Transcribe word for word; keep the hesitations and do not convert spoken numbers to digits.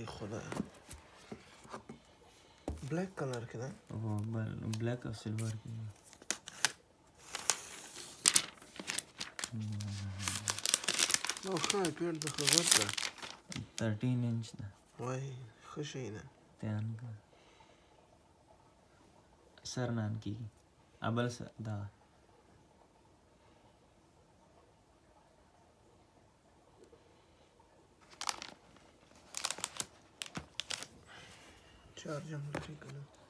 ای خدا black colour के ना वो ब्लैक और सिल्वर की نو ښه پیړ د خبر ده थर्टीन इंच ده وای ښه شي ده تیان کا سر نان کی ابل دا चार्ज हम लगे